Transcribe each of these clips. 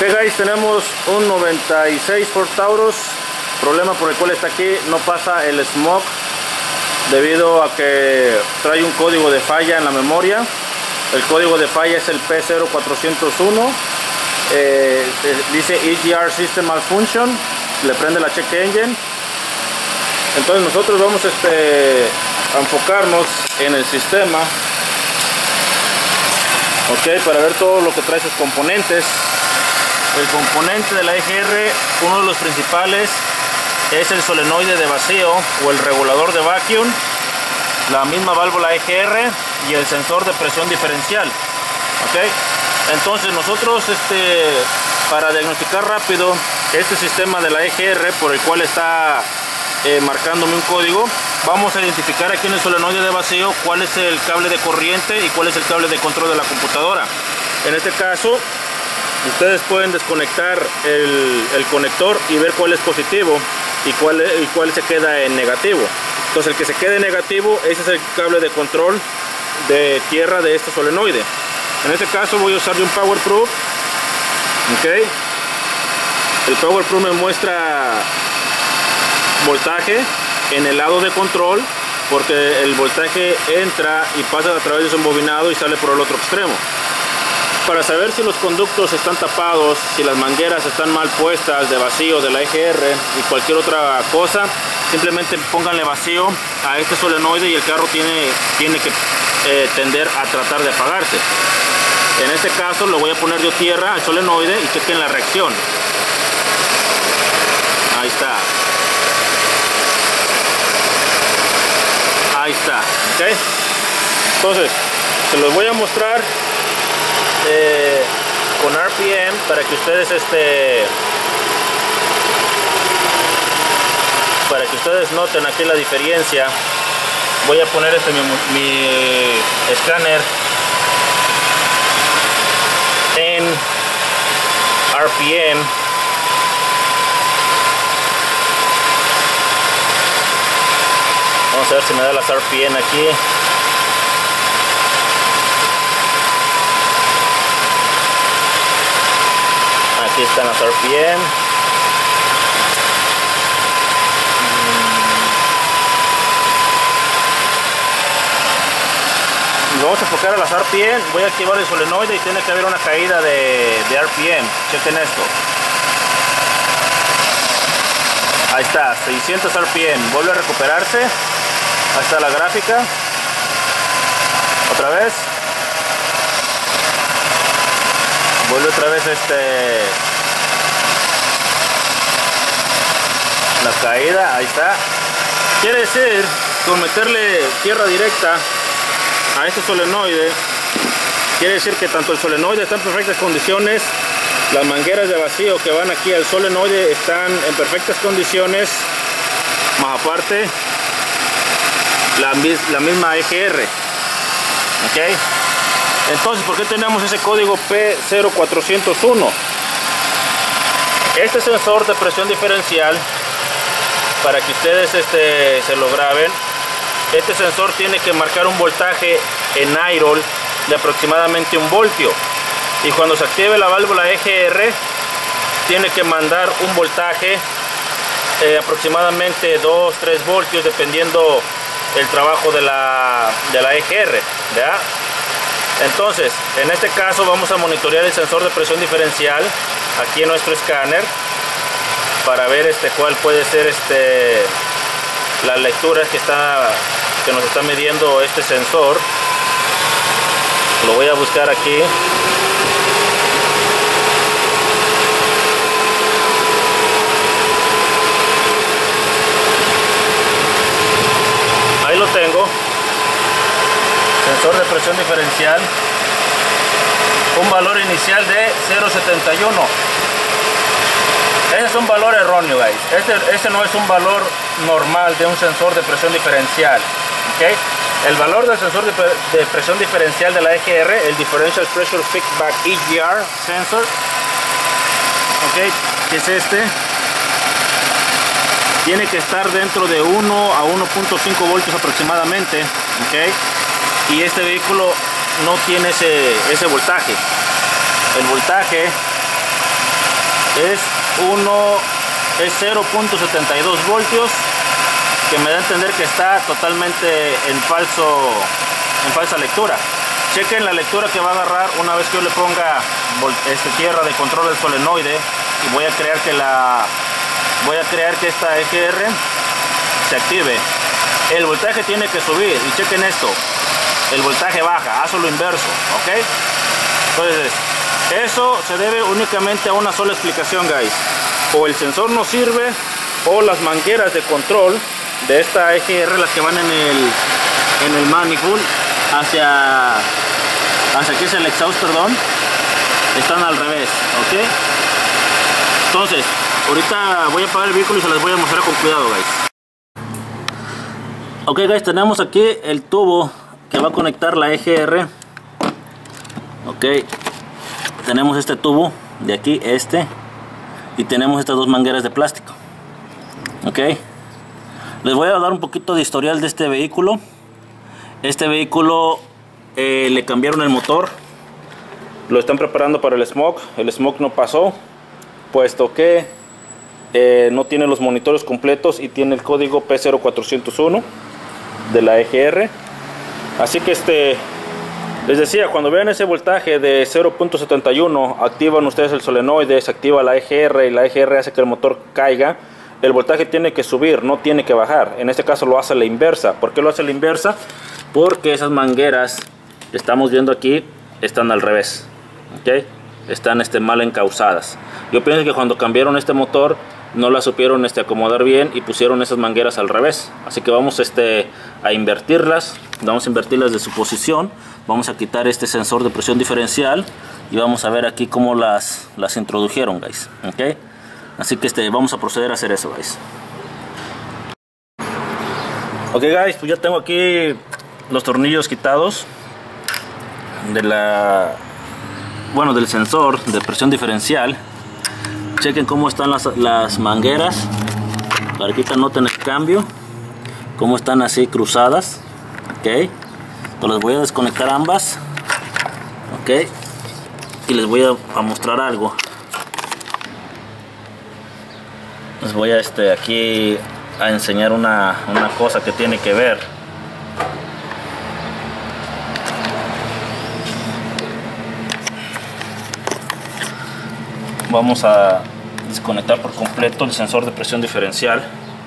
Ok guys, tenemos un 96 Ford Taurus. Problema por el cual está aquí, no pasa el smoke debido a que trae un código de falla en la memoria. El código de falla es el P0401. Dice EGR System Malfunction. Le prende la check engine. Entonces nosotros vamos a enfocarnos en el sistema, ok, para ver todo lo que trae sus componentes. El componente de la EGR, uno de los principales, es el solenoide de vacío o el regulador de vacuum, la misma válvula EGR y el sensor de presión diferencial, ok. Entonces nosotros para diagnosticar rápido este sistema de la EGR por el cual está marcándome un código, vamos a identificar aquí en el solenoide de vacío cuál es el cable de corriente y cuál es el cable de control de la computadora. En este caso ustedes pueden desconectar el conector y ver cuál es positivo y cuál se queda en negativo. Entonces el que se quede en negativo, ese es el cable de control de tierra de este solenoide. En este caso voy a usar de un Power Proof, ok. El Power Proof me muestra voltaje en el lado de control, porque el voltaje entra y pasa a través de su embobinado y sale por el otro extremo. Para saber si los conductos están tapados, si las mangueras están mal puestas de vacío de la EGR y cualquier otra cosa, simplemente pónganle vacío a este solenoide y el carro tiene que tender a tratar de apagarse. En este caso lo voy a poner yo tierra al solenoide y chequen la reacción. Ahí está. Ahí está, ¿ok? Entonces, se los voy a mostrar con RPM para que ustedes noten aquí la diferencia. Voy a poner mi escáner en RPM. Vamos a ver si me da las RPM aquí. Aquí están las RPM. Vamos a enfocar a las RPM. Voy a activar el solenoide y tiene que haber una caída de RPM. Chequen esto. Ahí está, 600 RPM. Vuelve a recuperarse. Ahí está la gráfica. Otra vez. Vuelve otra vez la caída. Ahí está. Quiere decir, con meterle tierra directa a este solenoide, quiere decir que tanto el solenoide está en perfectas condiciones, las mangueras de vacío que van aquí al solenoide están en perfectas condiciones, más aparte la misma EGR, ok. Entonces, ¿por qué tenemos ese código P0401? Este sensor de presión diferencial, para que ustedes se lo graben, este sensor tiene que marcar un voltaje en idle de aproximadamente 1 voltio. Y cuando se active la válvula EGR, tiene que mandar un voltaje aproximadamente 2-3 voltios, dependiendo el trabajo de la EGR, ¿verdad? Entonces, en este caso vamos a monitorear el sensor de presión diferencial aquí en nuestro escáner para ver cuál puede ser las lecturas que nos está midiendo este sensor. Lo voy a buscar aquí. Ahí lo tengo. Sensor de presión diferencial, un valor inicial de 0.71. Ese es un valor erróneo, guys. Este no es un valor normal de un sensor de presión diferencial, ¿okay? El valor del sensor de presión diferencial de la EGR, el Differential Pressure Feedback EGR Sensor, ¿okay? Que es tiene que estar dentro de 1 a 1.5 voltios aproximadamente, ¿okay? Y este vehículo no tiene ese voltaje. El voltaje es 0.72 voltios, que me da a entender que está totalmente en falsa lectura. Chequen la lectura que va a agarrar una vez que yo le ponga tierra de control del solenoide, y voy a crear que esta EGR se active. El voltaje tiene que subir, y chequen esto, el voltaje baja, hazlo lo inverso, ¿ok? Entonces, eso se debe únicamente a una sola explicación, guys. O el sensor no sirve, o las mangueras de control de esta EGR, las que van en el manifold hacia que es el exhaust, perdón, están al revés, ¿ok? Entonces, ahorita voy a apagar el vehículo y se las voy a mostrar con cuidado, guys. Ok, guys, tenemos aquí el tubo que va a conectar la EGR. Ok, tenemos este tubo de aquí, y tenemos estas dos mangueras de plástico. Ok, les voy a dar un poquito de historial de este vehículo. Este vehículo le cambiaron el motor, lo están preparando para el smoke no pasó, puesto que no tiene los monitores completos y tiene el código P0401 de la EGR. Así que les decía, cuando vean ese voltaje de 0.71, activan ustedes el solenoide, se activa la EGR y la EGR hace que el motor caiga. El voltaje tiene que subir, no tiene que bajar. En este caso lo hace a la inversa. ¿Por qué lo hace a la inversa? Porque esas mangueras que estamos viendo aquí están al revés, ¿ok? Están mal encausadas. Yo pienso que cuando cambiaron este motor no la supieron acomodar bien y pusieron esas mangueras al revés. Así que vamos a invertirlas. Vamos a invertirlas de su posición. Vamos a quitar este sensor de presión diferencial y vamos a ver aquí cómo las introdujeron, guys, ¿ok? Así que vamos a proceder a hacer eso, guys. Ok, guys, pues ya tengo aquí los tornillos quitados del sensor de presión diferencial. Chequen cómo están las mangueras, para que noten el cambio, cómo están así cruzadas, ok. Entonces les voy a desconectar ambas, ok, y les voy a mostrar algo. Les voy aquí a enseñar una cosa que tiene que ver. Vamos a desconectar por completo el sensor de presión diferencial.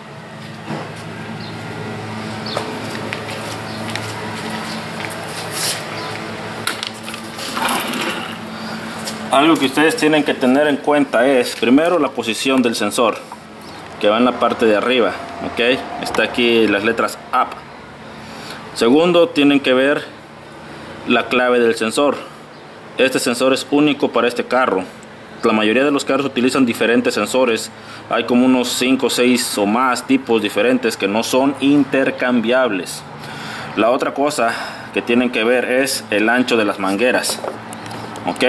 Algo que ustedes tienen que tener en cuenta es, primero, la posición del sensor, que va en la parte de arriba, ok, está aquí las letras up. Segundo, tienen que ver la clave del sensor. Este sensor es único para este carro. La mayoría de los carros utilizan diferentes sensores. Hay como unos 5 o 6 o más tipos diferentes que no son intercambiables. La otra cosa que tienen que ver es el ancho de las mangueras, ok.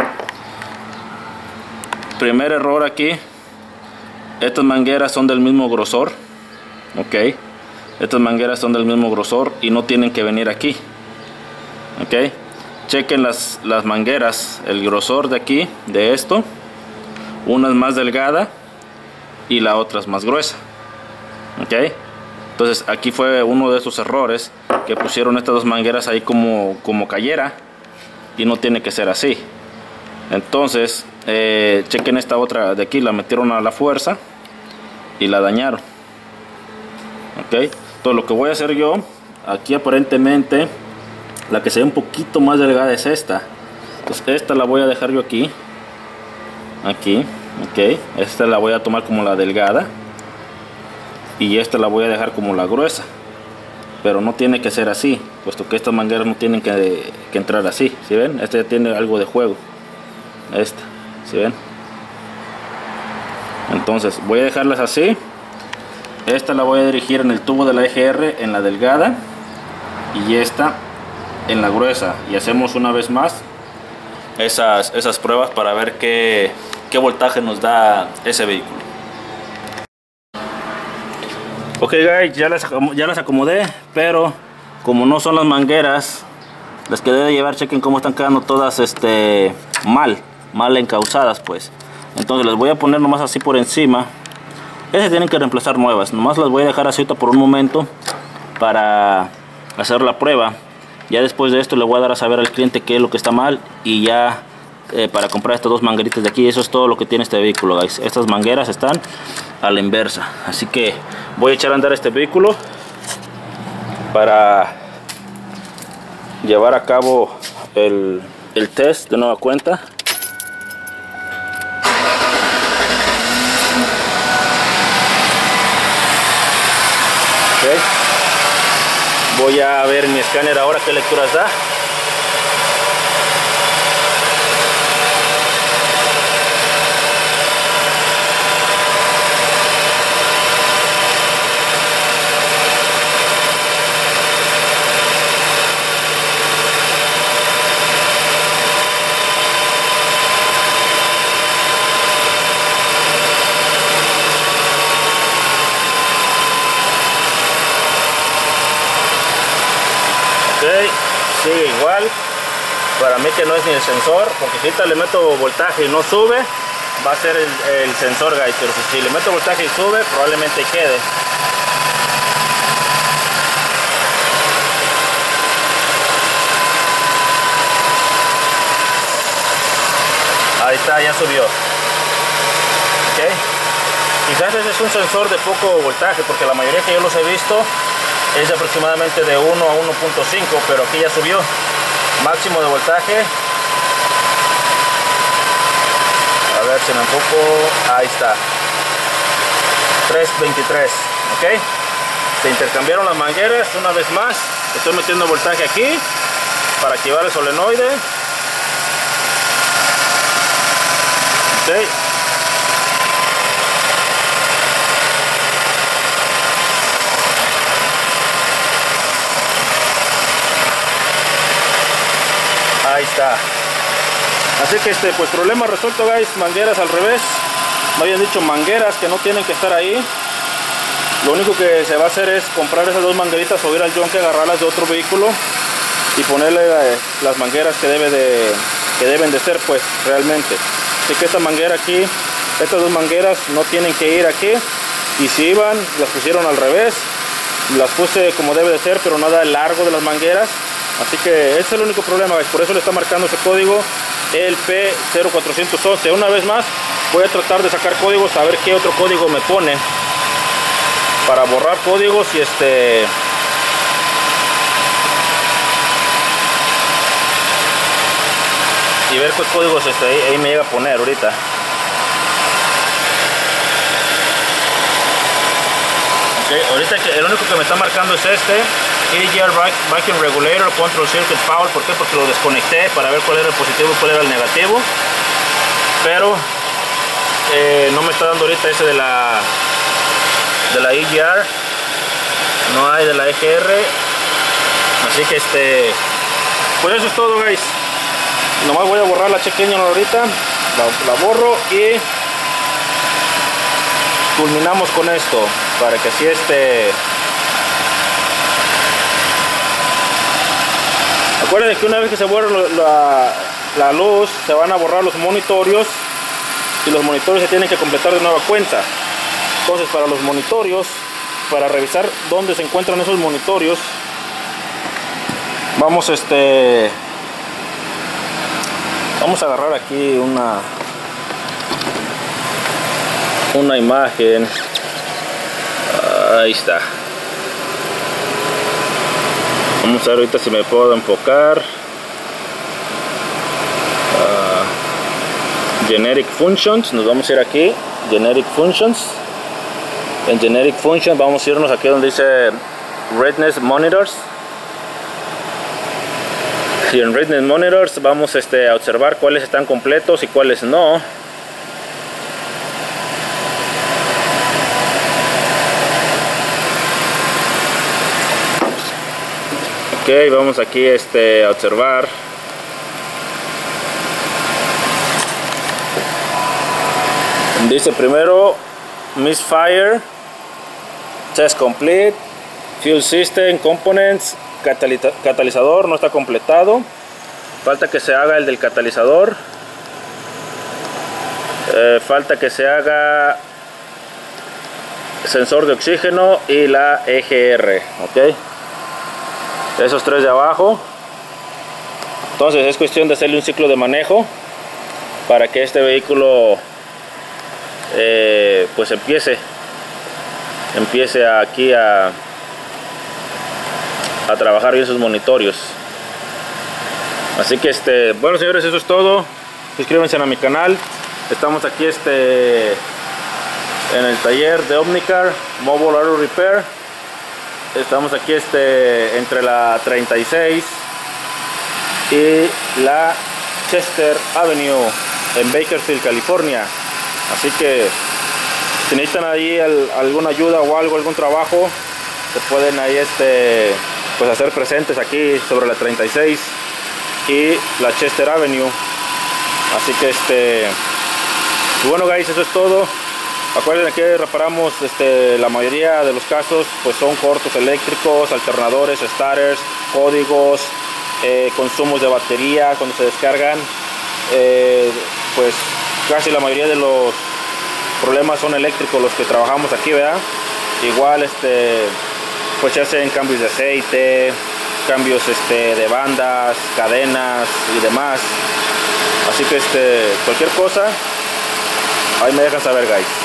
Primer error aquí, estas mangueras son del mismo grosor, ok. Estas mangueras son del mismo grosor y no tienen que venir aquí, ok. Chequen las mangueras, el grosor de aquí, de esto, una es más delgada y la otra es más gruesa, ok. Entonces aquí fue uno de esos errores, que pusieron estas dos mangueras ahí como cayera, y no tiene que ser así. Entonces chequen esta otra de aquí, la metieron a la fuerza y la dañaron, ok. Entonces lo que voy a hacer yo, aquí aparentemente la que se ve un poquito más delgada es esta. Entonces esta la voy a dejar yo aquí, ok. Esta la voy a tomar como la delgada y esta la voy a dejar como la gruesa, pero no tiene que ser así, puesto que estas mangueras no tienen que entrar así. ¿Sí ven? Esta ya tiene algo de juego, ¿sí ven? Entonces voy a dejarlas así. Esta la voy a dirigir en el tubo de la EGR, en la delgada, y esta en la gruesa, y hacemos una vez más esas pruebas para ver qué voltaje nos da ese vehículo. Ok, guys, ya las acomodé, pero como no son las mangueras las que debe llevar, chequen cómo están quedando todas mal encausadas, pues. Entonces les voy a poner nomás así por encima. Esas tienen que reemplazar nuevas. Nomás las voy a dejar así por un momento para hacer la prueba. Ya después de esto le voy a dar a saber al cliente qué es lo que está mal. Y ya para comprar estas dos mangueritas de aquí. Eso es todo lo que tiene este vehículo, guys. Estas mangueras están a la inversa. Así que voy a echar a andar este vehículo para llevar a cabo el test de nueva cuenta. Okay. Voy a ver mi escáner ahora qué lecturas da. Sigue igual. Para mí que no es ni el sensor, porque si ahorita le meto voltaje y no sube, va a ser el sensor, guys. Pero si le meto voltaje y sube, probablemente quede. Ahí está, ya subió. Okay. Quizás ese es un sensor de poco voltaje, porque la mayoría que yo los he visto es de aproximadamente de 1 a 1.5, pero aquí ya subió. Máximo de voltaje. A ver si me enfoco. Ahí está. 323. Ok. Se intercambiaron las mangueras una vez más. Estoy metiendo voltaje aquí para activar el solenoide. Ok. Ahí está. Así que pues problema resuelto, guys. Mangueras al revés. Me habían dicho mangueras que no tienen que estar ahí. Lo único que se va a hacer es comprar esas dos mangueritas o ir al Yonke, agarrarlas de otro vehículo y ponerle las mangueras que deben de ser, pues, realmente. Así que esta manguera aquí, estas dos mangueras no tienen que ir aquí. Y si iban, las pusieron al revés. Las puse como debe de ser, pero nada el largo de las mangueras. Así que ese es el único problema, guys. Por eso le está marcando ese código, el P0411. Una vez más voy a tratar de sacar códigos, a ver qué otro código me pone para borrar códigos y y ver qué códigos ahí me llega a poner ahorita. Okay, ahorita el único que me está marcando es EGR Vacuum Regulator Control Circuit Power. ¿Por qué? Porque lo desconecté para ver cuál era el positivo y cuál era el negativo. Pero no me está dando ahorita ese de la EGR. No hay de la EGR. Así que pues eso es todo, guys. Nomás voy a borrar la check engine ahorita. La borro y culminamos con esto. Para que así Acuérdense que una vez que se borra la luz, se van a borrar los monitorios y los monitorios se tienen que completar de nueva cuenta. Entonces, para los monitorios, para revisar dónde se encuentran esos monitorios, vamos vamos a agarrar aquí una imagen. Ahí está. Vamos a ver ahorita si me puedo enfocar. Generic Functions. Nos vamos a ir aquí. Generic Functions. En Generic Functions vamos a irnos aquí donde dice Readiness Monitors. Y en Readiness Monitors vamos a observar cuáles están completos y cuáles no. Ok, vamos aquí a observar. Dice primero Misfire, Test Complete, Fuel System, Components, catalizador no está completado. Falta que se haga el del catalizador. Falta que se haga sensor de oxígeno y la EGR, ok, esos tres de abajo. Entonces es cuestión de hacerle un ciclo de manejo para que este vehículo pues empiece aquí a trabajar bien sus monitorios. Así que bueno, señores, eso es todo. Suscríbanse a mi canal. Estamos aquí en el taller de Omnicar Mobile Auto Repair. Estamos aquí entre la 36 y la Chester Avenue en Bakersfield, California. Así que si necesitan ahí alguna ayuda o algún trabajo, se pueden ahí pues hacer presentes aquí sobre la 36 y la Chester Avenue. Así que bueno, guys, eso es todo. Acuérdense que reparamos la mayoría de los casos pues son cortos eléctricos, alternadores, starters, códigos, consumos de batería cuando se descargan. Pues casi la mayoría de los problemas son eléctricos los que trabajamos aquí, ¿verdad? Igual pues se hacen cambios de aceite, cambios de bandas, cadenas y demás. Así que cualquier cosa ahí me dejan saber, guys.